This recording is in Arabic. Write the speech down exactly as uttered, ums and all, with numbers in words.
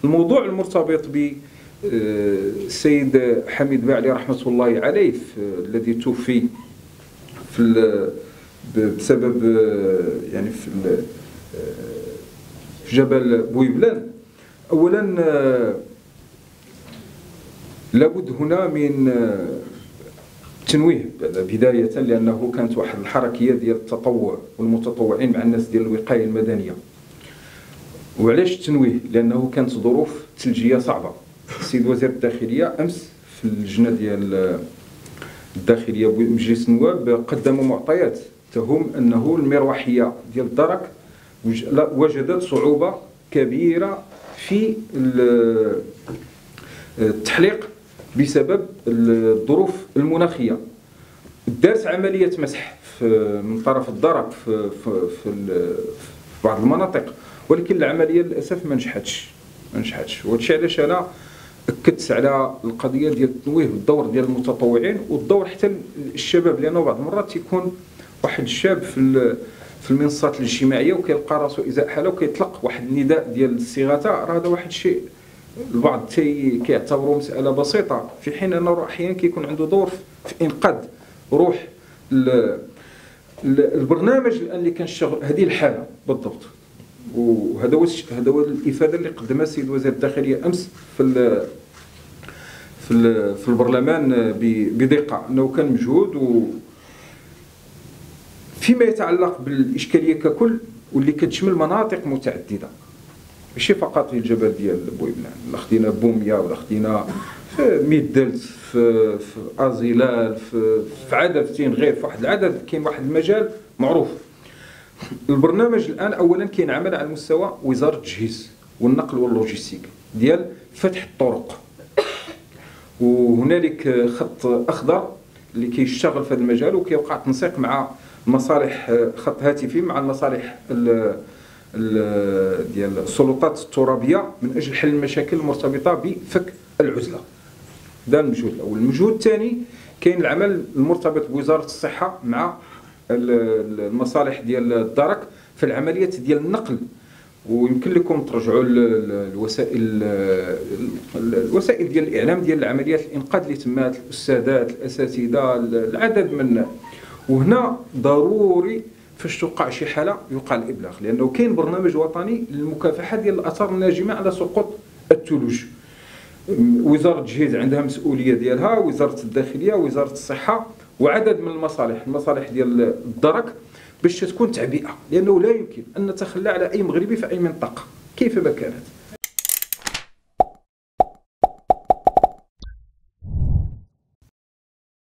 الموضوع المرتبط ب السيد حميد باعلي رحمة الله عليه الذي توفي في بسبب يعني في في جبل بويبلان. اولا لابد هنا من تنويه بداية، لأنه كانت واحد الحركية ديال التطوع والمتطوعين مع الناس ديال الوقاية المدنية. وعلاش التنويه؟ لأنه كانت ظروف ثلجية صعبة. السيد وزير الداخلية أمس في اللجنة ديال الداخلية بمجلس النواب قدموا معطيات تهم أنه المروحية ديال الدرك وجدت صعوبة كبيرة في التحليق بسبب الظروف المناخية. دارت عملية مسح من طرف الدرك في, في, في, في بعض المناطق، ولكن العملية للأسف ما نجحتش ما نجحتش وهادشي علاش أنا أكدت على القضية ديال التنويه بالدور ديال المتطوعين والدور حتى الشباب، لأنه بعض المرات يكون واحد الشاب في في المنصات الاجتماعية وكيلقى راسو إزاء حالة وكيطلق واحد النداء ديال الاستغاثة، راه هذا واحد الشيء البعض كيعتبروا مسألة بسيطة، في حين أنه أحيانا كيكون عنده دور في إنقاذ روح البرنامج الآن اللي كنشتغل هذه الحالة بالضبط. وهذا هو هذا هو الإفادة اللي قدمها السيد وزير الداخلية أمس في ال في ال في البرلمان بدقة، أنه كان مجهود. و فيما يتعلق بالإشكالية ككل واللي كتشمل مناطق متعددة، ماشي فقط في الجبل ديال بويبلان، لا خدينا بوميا ولا خدينا في ميدلت في في ازيلال في في عدد فين غير في واحد العدد، كاين واحد المجال معروف. البرنامج الان اولا كاين عمل على مستوى وزاره التجهيز والنقل واللوجيستيك ديال فتح الطرق، وهنالك خط اخضر اللي كيشتغل في هذا المجال وكيوقع تنسيق مع مصالح خط هاتفي مع المصالح ديال السلطات الترابيه من اجل حل المشاكل المرتبطه بفك العزله. هذا المجهود الاول. المجهود الثاني كاين العمل المرتبط بوزاره الصحه مع المصالح ديال الدرك في العمليات ديال النقل، ويمكن لكم ترجعوا الوسائل الوسائل ديال الاعلام ديال العمليات الانقاذ اللي تمات، الاستاذات الاساتذه العدد من. وهنا ضروري فاش توقع شي حاله يوقع الابلاغ، لانه كاين برنامج وطني للمكافحه ديال الاثار الناجمه على سقوط الثلوج. وزاره التجهيز عندها مسؤوليه ديالها، وزاره الداخليه، وزاره الصحه، وعدد من المصالح المصالح ديال الدرك باش تكون تعبئه، لانه لا يمكن ان نتخلى على اي مغربي في اي منطقه كيفما كانت.